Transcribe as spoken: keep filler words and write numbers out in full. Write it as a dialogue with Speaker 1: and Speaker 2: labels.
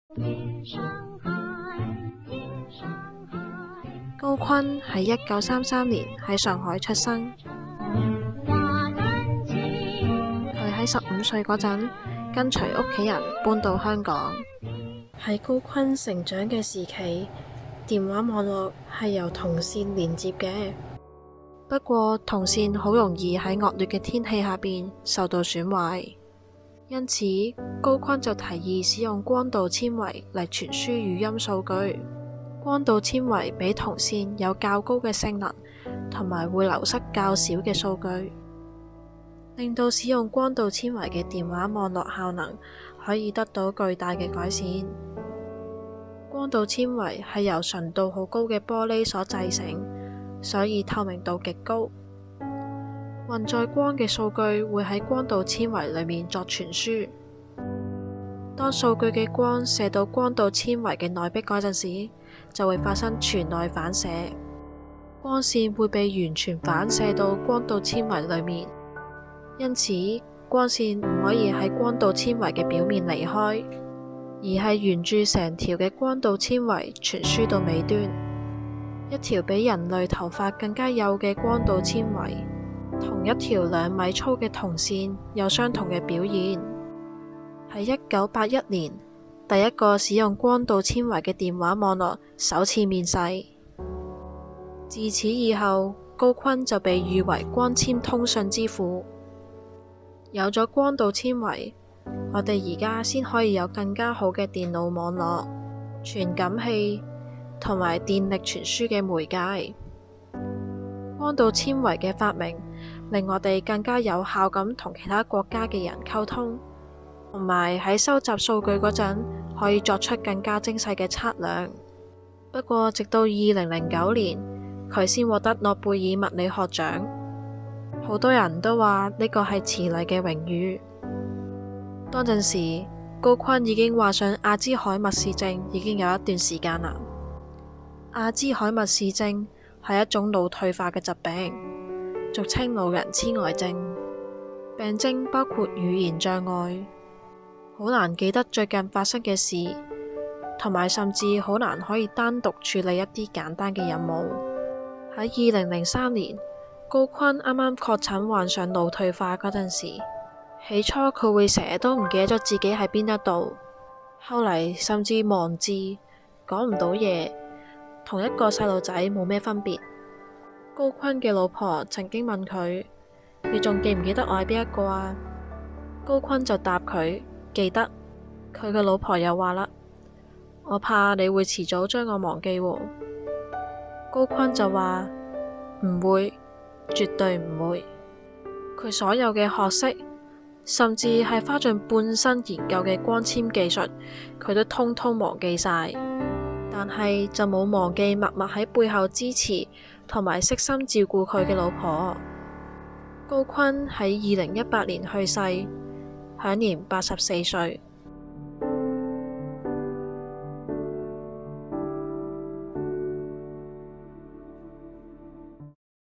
Speaker 1: 高錕喺一九三三年喺上海出生。佢喺十五歲嗰陣跟隨屋企人搬到香港。喺高錕成長嘅時期，電話網絡係由銅線連接嘅。不過銅線好容易喺惡劣嘅天氣下邊受到損壞，因此高錕就提議使用光導纖維嚟傳輸語音數據。光導纖維比銅線有較高嘅性能，同埋會流失較少嘅數據，令到使用光導纖維嘅電話網絡效能可以得到巨大嘅改善。光導纖維係由純度好高嘅玻璃所製成，所以透明度極高。運載光嘅數據會喺光導纖維裏面作傳輸。當數據嘅光射到光導纖維嘅內壁嗰陣時，就會發生全內反射，光線會被完全反射到光導纖維裏面，因此光線唔可以喺光導纖維嘅表面離開，而係沿住成條嘅光導纖維傳輸到尾端。一條比人類頭髮更加幼嘅光導纖維，同一條兩米粗嘅銅線有相同嘅表現。喺一九八一年，第一個使用光導纖維嘅電話網絡首次面世。自此以後，高錕就被譽為光纖通訊之父。有咗光導纖維，我哋而家先可以有更加好嘅電腦網絡、傳感器同埋電力傳輸嘅媒介。光導纖維嘅發明，令我哋更加有效咁同其他國家嘅人溝通，同埋喺收集數據嗰陣可以作出更加精細嘅測量。不過，直到二零零九年，佢先獲得諾貝爾物理學獎。好多人都話呢個係遲嚟嘅榮譽。當陣時，高錕已經患上阿茲海默氏症，已經有一段時間啦。阿茲海默氏症係一種腦退化嘅疾病，俗稱老人痴呆症。病徵包括語言障礙，好難記得最近發生嘅事，同埋甚至好難可以單獨處理一啲簡單嘅任務。喺二零零三年，高錕啱啱確診患上腦退化嗰陣時，起初佢會成日都唔記得咗自己喺邊一度，後嚟甚至忘字，講唔到嘢，同一個細路仔冇咩分別。高錕嘅老婆曾經問佢：你仲記唔記得我係邊一個啊？高錕就答佢：記得。佢嘅老婆又話啦：我怕你會遲早將我忘記喎。高錕就話：唔會，絕對唔會。佢所有嘅學識，甚至係花盡半生研究嘅光纖技術，佢都通通忘記晒。但係就冇忘記默默喺背後支持同埋悉心照顧佢嘅老婆。高錕喺二零一八年去世，享年八十四歲。